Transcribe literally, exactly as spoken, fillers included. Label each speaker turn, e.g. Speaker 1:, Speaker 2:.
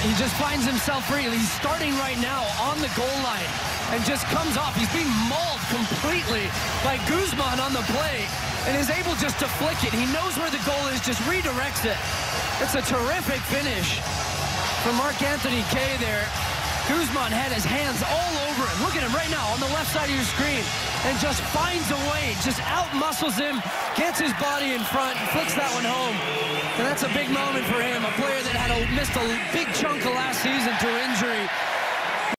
Speaker 1: he just finds himself free. He's starting right now on the goal line and just comes off. He's being mauled completely by Guzman on the play and is able just to flick it. He knows where the goal is, just redirects it. It's a terrific finish from Marc-Anthony Kaye there. Guzman had his hands all over him. Look at him right now on the left side of your screen and just finds a way, just out-muscles him, gets his body in front, flicks that one home. And that's a big moment for him, a player that had a, missed a big chunk of last season to injury.